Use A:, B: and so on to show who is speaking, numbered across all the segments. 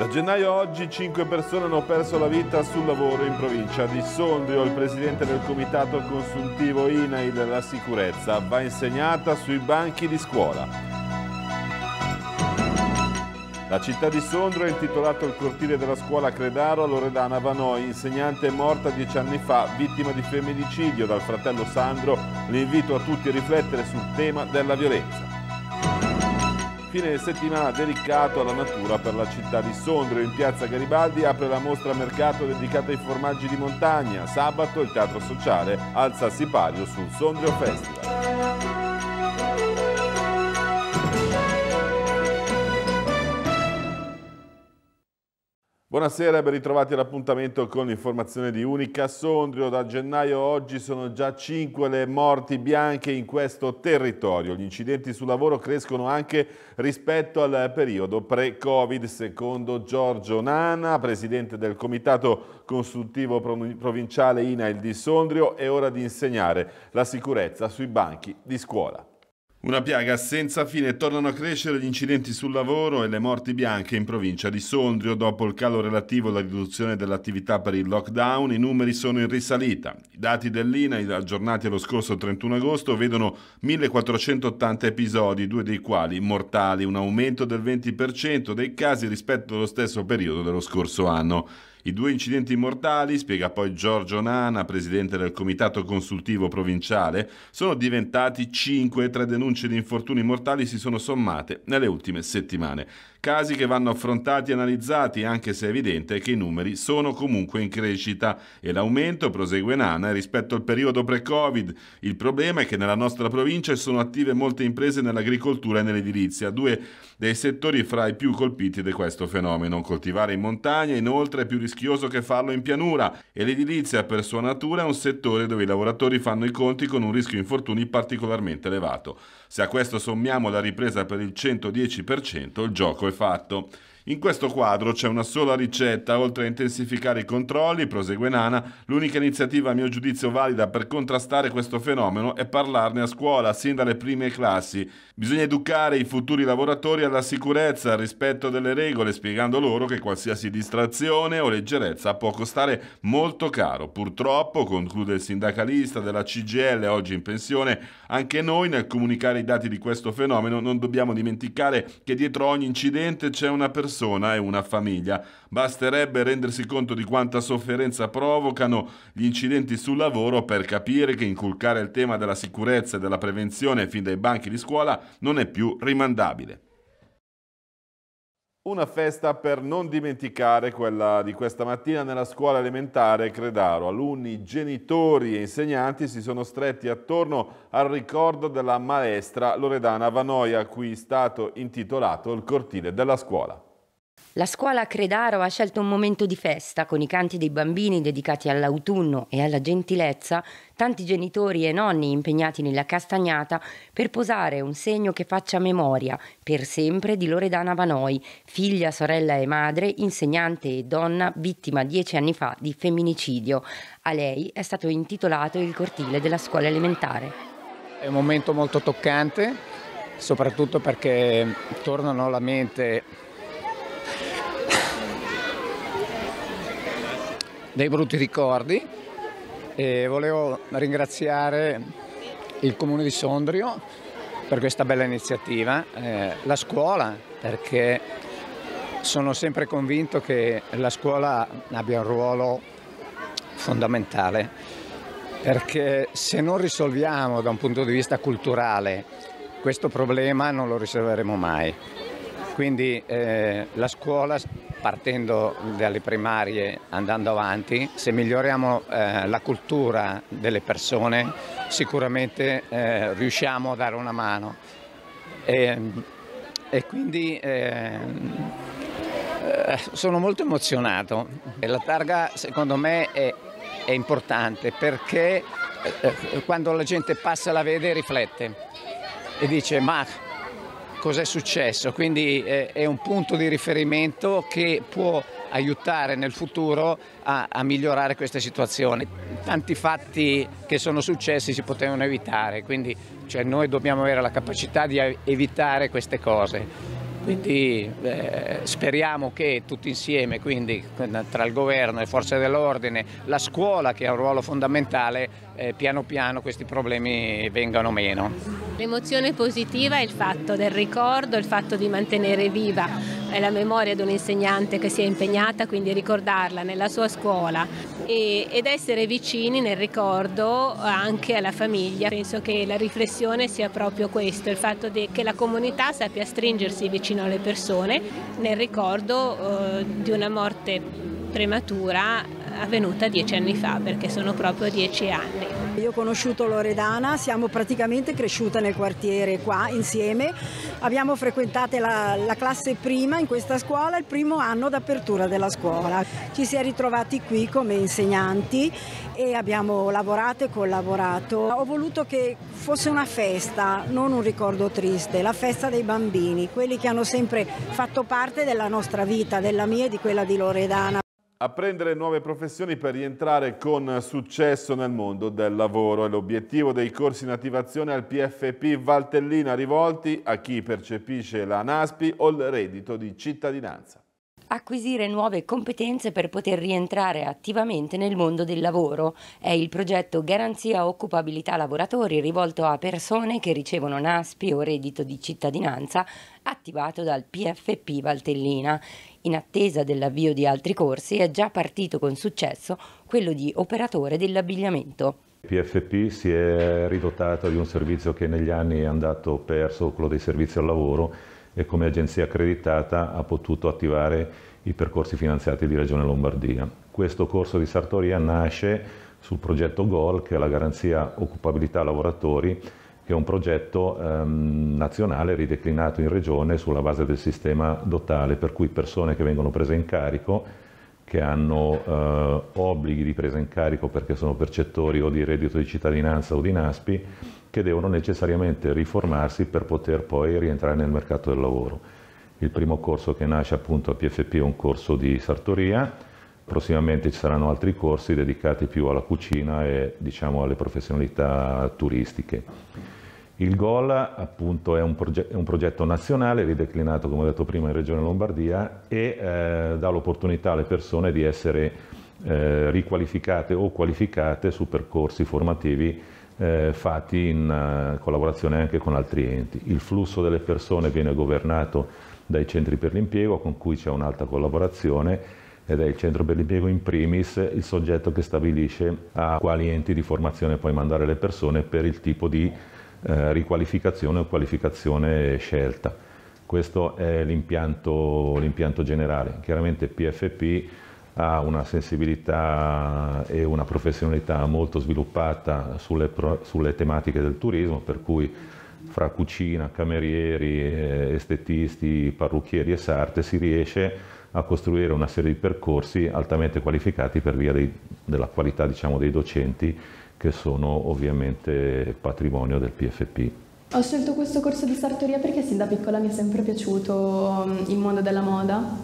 A: Da gennaio a oggi 5 persone hanno perso la vita sul lavoro in provincia di Sondrio. Il presidente del comitato consultivo INAIL della sicurezza va insegnata sui banchi di scuola. La città di Sondrio ha intitolato il cortile della scuola Credaro a Loredana Vanoi, insegnante morta 10 anni fa, vittima di femminicidio. Dal fratello Sandro l'invito a tutti a riflettere sul tema della violenza. Fine settimana dedicato alla natura per la città di Sondrio. In piazza Garibaldi apre la mostra mercato dedicata ai formaggi di montagna. Sabato il teatro sociale alza il sipario sul Sondrio Festival. Buonasera e ben ritrovati all'appuntamento con l'informazione di Unica Sondrio. Da gennaio a oggi sono già 5 le morti bianche in questo territorio. Gli incidenti sul lavoro crescono anche rispetto al periodo pre-Covid. Secondo Giorgio Nana, presidente del Comitato Consultivo Provinciale INAIL di Sondrio, è ora di insegnare la sicurezza sui banchi di scuola. Una piaga senza fine. Tornano a crescere gli incidenti sul lavoro e le morti bianche in provincia di Sondrio. Dopo il calo relativo alla riduzione dell'attività per il lockdown, i numeri sono in risalita. I dati dell'INAIL aggiornati allo scorso 31 agosto vedono 1480 episodi, 2 dei quali mortali, un aumento del 20% dei casi rispetto allo stesso periodo dello scorso anno. I 2 incidenti mortali, spiega poi Giorgio Nana, presidente del Comitato Consultivo Provinciale, sono diventati 5 e 3 denunce di infortuni mortali si sono sommate nelle ultime settimane. Casi che vanno affrontati e analizzati, anche se è evidente che i numeri sono comunque in crescita e l'aumento, prosegue Nana, è rispetto al periodo pre-Covid. Il problema è che nella nostra provincia sono attive molte imprese nell'agricoltura e nell'edilizia, 2 dei settori fra i più colpiti da questo fenomeno. Coltivare in montagna inoltre è più rischioso che farlo in pianura e l'edilizia per sua natura è un settore dove i lavoratori fanno i conti con un rischio infortuni particolarmente elevato. Se a questo sommiamo la ripresa per il 110%, il gioco è fatto. In questo quadro c'è una sola ricetta: oltre a intensificare i controlli, prosegue Nana, l'unica iniziativa a mio giudizio valida per contrastare questo fenomeno è parlarne a scuola, sin dalle prime classi. Bisogna educare i futuri lavoratori alla sicurezza, al rispetto delle regole, spiegando loro che qualsiasi distrazione o leggerezza può costare molto caro. Purtroppo, conclude il sindacalista della CGIL, oggi in pensione, anche noi nel comunicare i dati di questo fenomeno non dobbiamo dimenticare che dietro ogni incidente c'è una persona e una famiglia. Basterebbe rendersi conto di quanta sofferenza provocano gli incidenti sul lavoro per capire che inculcare il tema della sicurezza e della prevenzione fin dai banchi di scuola non è più rimandabile. Una festa per non dimenticare, quella di questa mattina nella scuola elementare Credaro. Alunni, genitori e insegnanti si sono stretti attorno al ricordo della maestra Loredana Vanoi, a cui è stato intitolato il cortile della scuola.
B: La scuola Credaro ha scelto un momento di festa con i canti dei bambini dedicati all'autunno e alla gentilezza, tanti genitori e nonni impegnati nella castagnata per posare un segno che faccia memoria per sempre di Loredana Vanoi, figlia, sorella e madre, insegnante e donna vittima 10 anni fa di femminicidio. A lei è stato intitolato il cortile della scuola elementare.
C: È un momento molto toccante, soprattutto perché tornano alla mente dei brutti ricordi e volevo ringraziare il Comune di Sondrio per questa bella iniziativa, la scuola, perché sono sempre convinto che la scuola abbia un ruolo fondamentale, perché se non risolviamo da un punto di vista culturale questo problema non lo risolveremo mai. Quindi la scuola, partendo dalle primarie, andando avanti, se miglioriamo la cultura delle persone, sicuramente riusciamo a dare una mano. E quindi sono molto emozionato. La targa, secondo me, è importante perché quando la gente passa, la vede e riflette e dice: ma cos'è successo? Quindi è un punto di riferimento che può aiutare nel futuro a migliorare queste situazioni. Tanti fatti che sono successi si potevano evitare, quindi noi dobbiamo avere la capacità di evitare queste cose. Quindi speriamo che tutti insieme, quindi tra il governo, le forze dell'ordine, la scuola che ha un ruolo fondamentale, piano piano questi problemi vengano meno.
D: L'emozione positiva è il fatto del ricordo, il fatto di mantenere viva la memoria di un insegnante che si è impegnata, quindi ricordarla nella sua scuola ed essere vicini nel ricordo anche alla famiglia. Penso che la riflessione sia proprio questo, il fatto che la comunità sappia stringersi vicino alle persone nel ricordo di una morte prematura avvenuta 10 anni fa, perché sono proprio 10 anni.
E: Io ho conosciuto Loredana, siamo praticamente cresciute nel quartiere qua insieme, abbiamo frequentato la classe prima in questa scuola, il primo anno d'apertura della scuola. Ci si è ritrovati qui come insegnanti e abbiamo lavorato e collaborato. Ho voluto che fosse una festa, non un ricordo triste, la festa dei bambini, quelli che hanno sempre fatto parte della nostra vita, della mia e di quella di Loredana.
A: Apprendere nuove professioni per rientrare con successo nel mondo del lavoro è l'obiettivo dei corsi in attivazione al PFP Valtellina, rivolti a chi percepisce la NASPI o il reddito di cittadinanza.
B: Acquisire nuove competenze per poter rientrare attivamente nel mondo del lavoro è il progetto Garanzia Occupabilità Lavoratori, rivolto a persone che ricevono NASPI o reddito di cittadinanza, attivato dal PFP Valtellina. In attesa dell'avvio di altri corsi è già partito con successo quello di operatore dell'abbigliamento.
F: Il PFP si è ridotato di un servizio che negli anni è andato perso, quello dei servizi al lavoro, e come agenzia accreditata ha potuto attivare i percorsi finanziati di Regione Lombardia. Questo corso di sartoria nasce sul progetto GOL, che è la Garanzia Occupabilità Lavoratori, che è un progetto nazionale rideclinato in regione sulla base del sistema dotale, per cui persone che vengono prese in carico, che hanno obblighi di presa in carico perché sono percettori o di reddito di cittadinanza o di NASPI, che devono necessariamente riformarsi per poter poi rientrare nel mercato del lavoro. Il primo corso che nasce appunto al PFP è un corso di sartoria, prossimamente ci saranno altri corsi dedicati più alla cucina e diciamo alle professionalità turistiche. Il GOL appunto è un progetto nazionale rideclinato, come ho detto prima, in Regione Lombardia e dà l'opportunità alle persone di essere riqualificate o qualificate su percorsi formativi fatti in collaborazione anche con altri enti. Il flusso delle persone viene governato dai centri per l'impiego, con cui c'è un'alta collaborazione, ed è il centro per l'impiego in primis il soggetto che stabilisce a quali enti di formazione poi mandare le persone per il tipo di riqualificazione o qualificazione scelta. Questo è l'impianto generale. Chiaramente PFP ha una sensibilità e una professionalità molto sviluppata sulle tematiche del turismo, per cui fra cucina, camerieri, estetisti, parrucchieri e sarte si riesce a costruire una serie di percorsi altamente qualificati per via della qualità, diciamo, dei docenti, che sono ovviamente patrimonio del PFP.
G: Ho scelto questo corso di sartoria perché sin da piccola mi è sempre piaciuto il mondo della moda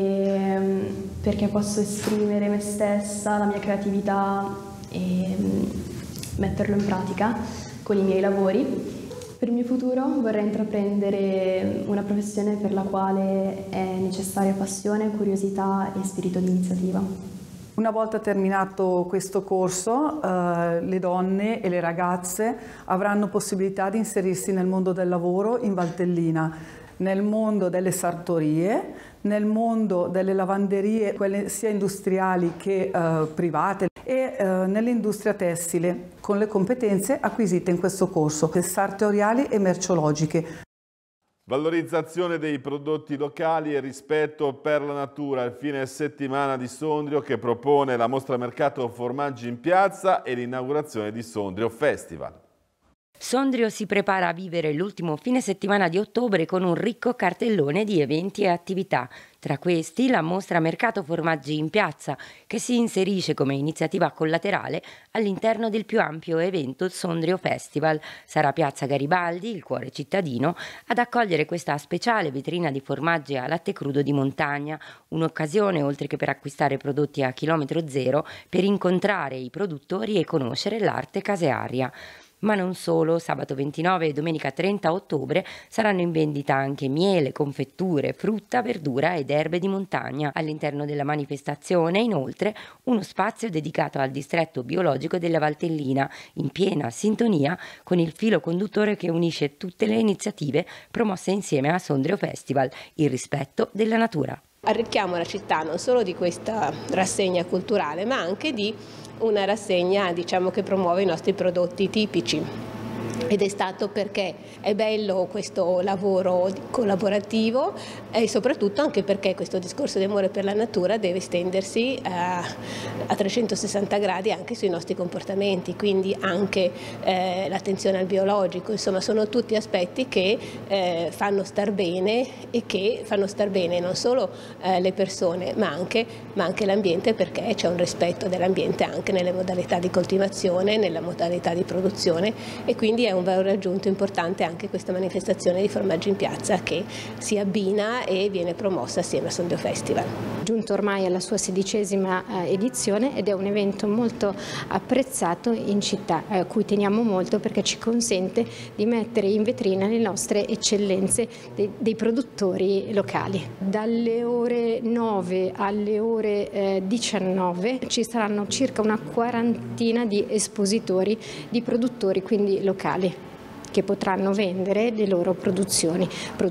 G: e perché posso esprimere me stessa, la mia creatività e metterlo in pratica con i miei lavori. Per il mio futuro vorrei intraprendere una professione per la quale è necessaria passione, curiosità e spirito di iniziativa.
H: Una volta terminato questo corso, le donne e le ragazze avranno possibilità di inserirsi nel mondo del lavoro in Valtellina, nel mondo delle sartorie, nel mondo delle lavanderie, quelle sia industriali che private, e nell'industria tessile, con le competenze acquisite in questo corso, sartoriali e merceologiche.
A: Valorizzazione dei prodotti locali e rispetto per la natura, il fine settimana di Sondrio che propone la mostra mercato formaggi in piazza e l'inaugurazione di Sondrio Festival.
B: Sondrio si prepara a vivere l'ultimo fine settimana di ottobre con un ricco cartellone di eventi e attività. Tra questi la mostra Mercato Formaggi in Piazza, che si inserisce come iniziativa collaterale all'interno del più ampio evento Sondrio Festival. Sarà Piazza Garibaldi, il cuore cittadino, ad accogliere questa speciale vetrina di formaggi a latte crudo di montagna, un'occasione, oltre che per acquistare prodotti a chilometro zero, per incontrare i produttori e conoscere l'arte casearia. Ma non solo, sabato 29 e domenica 30 ottobre saranno in vendita anche miele, confetture, frutta, verdura ed erbe di montagna. All'interno della manifestazione, inoltre, uno spazio dedicato al distretto biologico della Valtellina, in piena sintonia con il filo conduttore che unisce tutte le iniziative promosse insieme a Sondrio Festival, il rispetto della natura.
D: Arricchiamo la città non solo di questa rassegna culturale, ma anche di una rassegna, diciamo, che promuove i nostri prodotti tipici. Ed è stato perché è bello questo lavoro collaborativo e soprattutto anche perché questo discorso di amore per la natura deve estendersi a 360 gradi anche sui nostri comportamenti, quindi anche l'attenzione al biologico, insomma sono tutti aspetti che fanno star bene e che fanno star bene non solo le persone ma anche l'ambiente, perché c'è un rispetto dell'ambiente anche nelle modalità di coltivazione, nella modalità di produzione, e quindi è un valore aggiunto importante anche questa manifestazione di Formaggi in Piazza che si abbina e viene promossa assieme a Sondrio Festival.
I: Giunto ormai alla sua 16ª edizione ed è un evento molto apprezzato in città, a cui teniamo molto perché ci consente di mettere in vetrina le nostre eccellenze dei produttori locali. Dalle ore 9 alle ore 19 ci saranno circa una quarantina di espositori di produttori, quindi locali, che potranno vendere le loro produzioni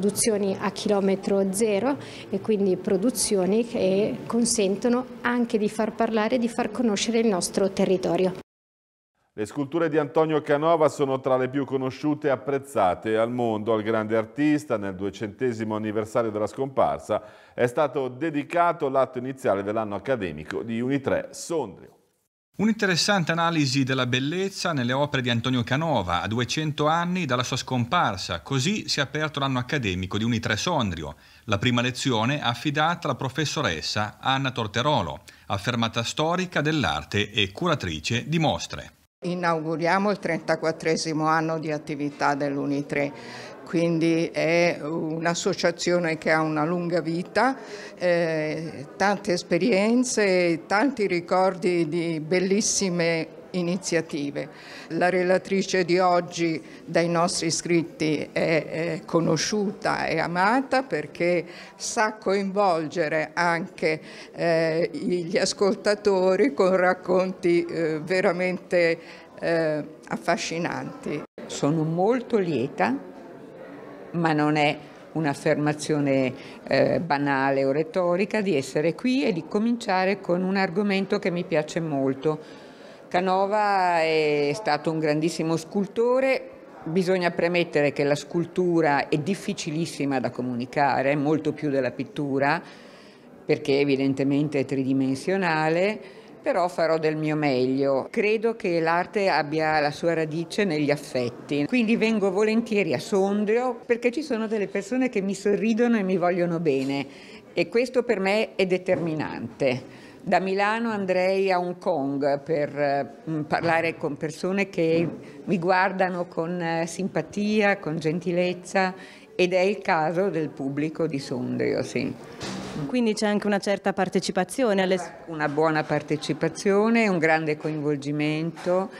I: a chilometro zero, e quindi produzioni che consentono anche di far parlare e di far conoscere il nostro territorio.
A: Le sculture di Antonio Canova sono tra le più conosciute e apprezzate al mondo. Al grande artista, nel 200° anniversario della scomparsa, è stato dedicato l'atto iniziale dell'anno accademico di Unitre Sondrio.
J: Un'interessante analisi della bellezza nelle opere di Antonio Canova a 200 anni dalla sua scomparsa. Così si è aperto l'anno accademico di Unitre Sondrio. La prima lezione affidata alla professoressa Anna Torterolo, affermata storica dell'arte e curatrice di mostre.
K: Inauguriamo il 34° anno di attività dell'Unitre. Quindi è un'associazione che ha una lunga vita, tante esperienze, tanti ricordi di bellissime iniziative. La relatrice di oggi dai nostri iscritti è conosciuta e amata perché sa coinvolgere anche gli ascoltatori con racconti veramente affascinanti.
L: Sono molto lieta, ma non è un'affermazione banale o retorica, di essere qui e di cominciare con un argomento che mi piace molto. Canova è stato un grandissimo scultore. Bisogna premettere che la scultura è difficilissima da comunicare, molto più della pittura, perché evidentemente è tridimensionale. Però farò del mio meglio. Credo che l'arte abbia la sua radice negli affetti, quindi vengo volentieri a Sondrio perché ci sono delle persone che mi sorridono e mi vogliono bene, e questo per me è determinante. Da Milano andrei a Hong Kong per parlare con persone che mi guardano con simpatia, con gentilezza, ed è il caso del pubblico di Sondrio, sì.
M: Quindi c'è anche una certa partecipazione
L: Una buona partecipazione, un grande coinvolgimento,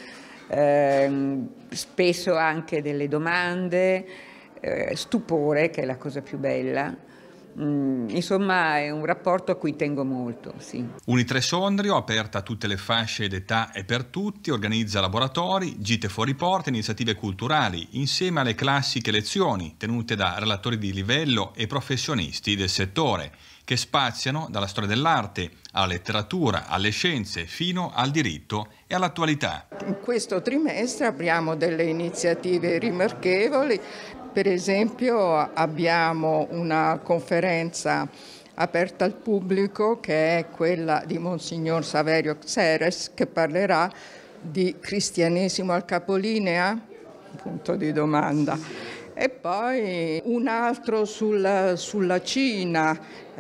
L: spesso anche delle domande, stupore, che è la cosa più bella. Insomma, è un rapporto a cui tengo molto, sì.
J: Unitre Sondrio, aperta a tutte le fasce d'età e per tutti, organizza laboratori, gite fuori porta, iniziative culturali, insieme alle classiche lezioni tenute da relatori di livello e professionisti del settore, che spaziano dalla storia dell'arte alla letteratura, alle scienze, fino al diritto e all'attualità.
K: In questo trimestre abbiamo delle iniziative rimarchevoli. Per esempio abbiamo una conferenza aperta al pubblico che è quella di Monsignor Saverio Xeres, che parlerà di cristianesimo al capolinea? Punto di domanda. E poi un altro sulla Cina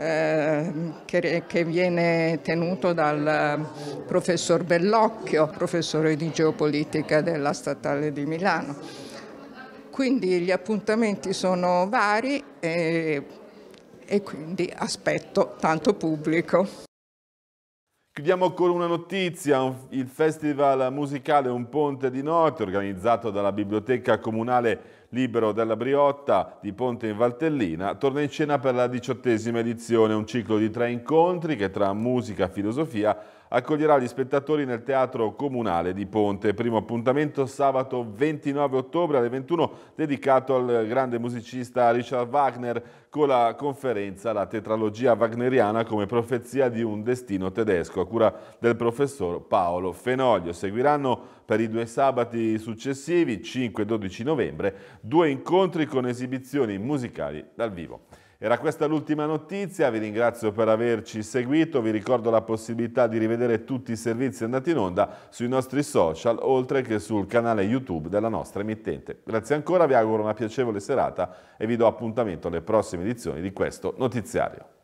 K: che viene tenuto dal professor Bellocchio, professore di geopolitica della Statale di Milano. Quindi gli appuntamenti sono vari e quindi aspetto tanto pubblico.
A: Chiudiamo con una notizia, il festival musicale Un Ponte di Notte, organizzato dalla Biblioteca Comunale Libero della Briotta di Ponte in Valtellina, torna in scena per la 18ª edizione, un ciclo di 3 incontri che tra musica e filosofia accoglierà gli spettatori nel Teatro Comunale di Ponte. Primo appuntamento sabato 29 ottobre alle 21, dedicato al grande musicista Richard Wagner, con la conferenza La tetralogia wagneriana come profezia di un destino tedesco, a cura del professor Paolo Fenoglio. Seguiranno per i 2 sabati successivi, 5 e 12 novembre, 2 incontri con esibizioni musicali dal vivo. Era questa l'ultima notizia, vi ringrazio per averci seguito, vi ricordo la possibilità di rivedere tutti i servizi andati in onda sui nostri social, oltre che sul canale YouTube della nostra emittente. Grazie ancora, vi auguro una piacevole serata e vi do appuntamento alle prossime edizioni di questo notiziario.